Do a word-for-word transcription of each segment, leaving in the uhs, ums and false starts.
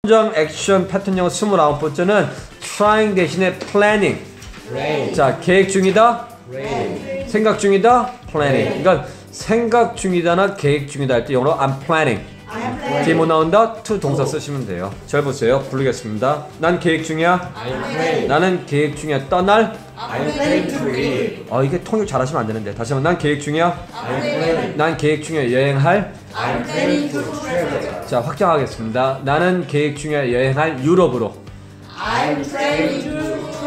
현장 액션 패턴형 스물아홉 번째는 trying 대신에 planning. Rain. 자, 계획 중이다, Rain. 생각 중이다, planning. 그러니까 생각 중이다나 계획 중이다 할 때 영어로 I'm planning. 뒤에 뭐 나온다? to 동사 쓰시면 돼요. 잘 보세요. 부르겠습니다. 난 계획 중이야. I'm praying. 나는 계획 중이야. 떠날. I'm praying to leave. 아, 이게 통역 잘하시면 안 되는데. 다시 한번. 난 계획 중이야. I'm praying. 난 계획 중이야. 여행할. I'm praying to travel. 자, 확정하겠습니다. 나는 계획 중이야. 여행할 유럽으로. I'm planning to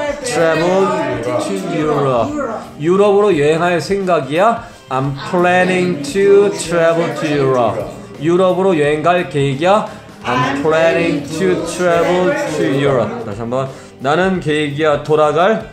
travel to Europe. 유럽으로 여행할 생각이야. I'm planning to travel to Europe. 유럽으로 여행 갈 계획이야. I'm planning to travel to Europe. 다시 한번. 나는 계획이야. 돌아갈.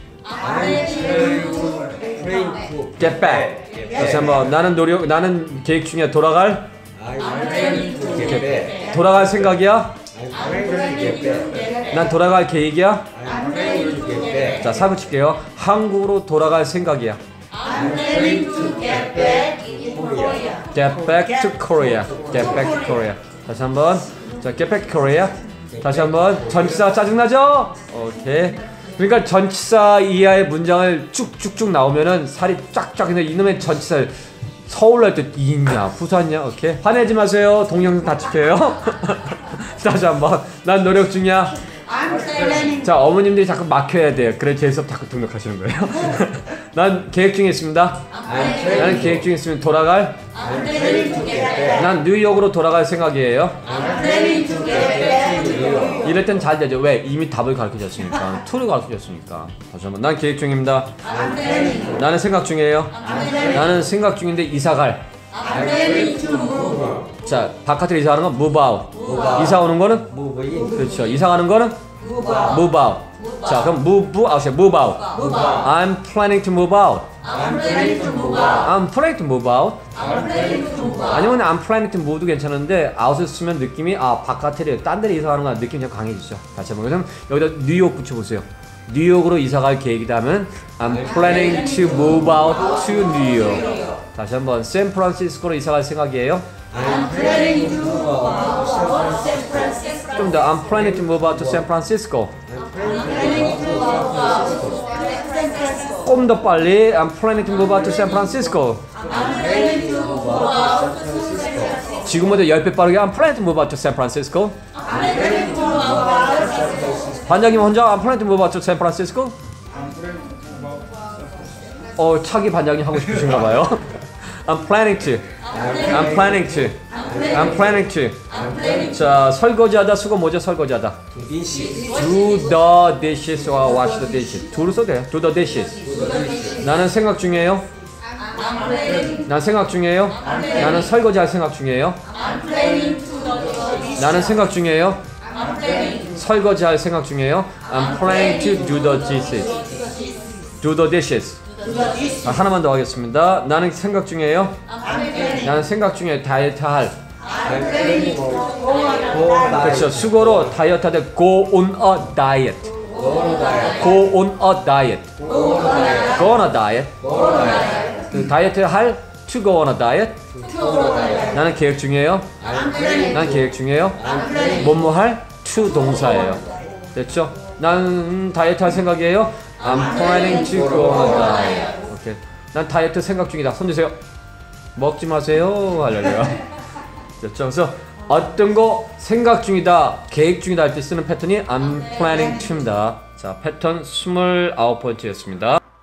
I'm praying to praying to Get back. 다시 한번. 나는 노력. 나는 계획 중이야. 돌아갈. I'm praying to get back. 돌아갈 생각이야. I'm praying to get back. 난 돌아갈 계획이야. I'm praying to get back. 자, 사구 칠게요. 한국으로 돌아갈 생각이야. I'm planning to get back in Korea. Get back to Korea. Get back to Korea. 다시 한번. 자, get back to Korea. 다시 한번. 전치사 짜증나죠? 오케이. 그러니까 전치사 이하의 문장을 쭉쭉쭉 나오면은 살이 쫙쫙. 근데 이놈의 전치사 서울로 할 때 있냐, 부산냐, 오케이. 화내지 마세요. 동영상 다 찍혀요. 다시 한번. 난 노력 중이야. I'm planning. 자, 어머님들이 자꾸 막혀야 돼요. 그래 제 수업 자꾸 등록하시는 거예요. 난 계획 중에 있습니다. I'm 나는 계획 중에 있으면 돌아갈. I'm planning to get back. 난 뉴욕으로 돌아갈 생각이에요. I'm planning to get back to Europe. 이럴 땐 잘 되죠. 왜? 이미 답을 가르쳐줬으니까. 툴을 가르쳐줬으니까. 다시 한번. 난 계획 중입니다. I'm planning. 나는 생각 중이에요. I'm planning. 나는 생각 중인데 이사 갈. I'm planning to move. 자, 바깥으로 이사 가는 건 move out. out. 이사 오는 거는? move in. 그렇죠. 이사 가는 거는? Move out. move out. 자, 그럼 move out이야. move out. Move out. I'm planning to move out. I'm planning to move out. I'm planning to move out. I'm planning to move out. 아니면 I'm planning to move도 괜찮은데 out을 쓰면 느낌이 아 바깥에 딴 데로 이사 가는 거야. 느낌이 좀 강해지죠. 다시 한번. 그럼 여기다 뉴욕 붙여보세요. 뉴욕으로 이사 갈 계획이다 하면 I'm planning to move out to New York. 다시 한번. 샌프란시스코로 이사 갈 생각이에요. I'm planning to move out to San Francisco. 좀 더 I'm planning to move out to San Francisco. I'm planning to move out to San Francisco. 조금 더 빨리 I'm planning to move out to San Francisco. I'm planning to move out to San Francisco. 지금보다 십 배 빠르게 I'm planning to move out to San Francisco. I'm planning to move out to San Francisco. 반장님 혼자 I'm planning to move out to San Francisco. 어, 차기 반장님 하고 싶으신가 봐요. I'm planning to. I'm planning to. I'm planning to. 자, 설거지하다 수고 뭐죠? 설거지하다. To dishes. Do the dishes or wash the dishes. do를 써도 돼요. Do the dishes. 나는 생각 중이에요. I'm planning. 난 생각 중이에요. 나는 설거지할 생각 중이에요. I'm planning to do the dishes. 나는 생각 중이에요. I'm planning. 설거지할 생각 중이에요. I'm planning to do the dishes. Do the dishes. Do the dishes. 아, 하나만 더 하겠습니다. 나는 생각 중이에요. I'm planning. 나는 생각 중에 다이어트 할. I'm planning to go on a Go diet. 그렇죠. 수고로 다이어트 할 때 go on a diet. Go on a diet. Go on a diet. 그 다이어트 할 to go on a diet. 나는 계획 중이에요. I'm planning. 난 계획 중이에요. I'm planning. 뭐뭐 할 to 동사예요. 됐죠? 난 다이어트 할 생각이에요. I'm planning to go on a diet. 오케이. 난 다이어트 생각 중이다. 손 주세요. 먹지 마세요. 할렐루야. 됐죠? 그래서 어떤 거 생각 중이다, 계획 중이다 할 때 쓰는 패턴이 I'm planning to입니다. 자, 패턴 스물아홉 번째였습니다.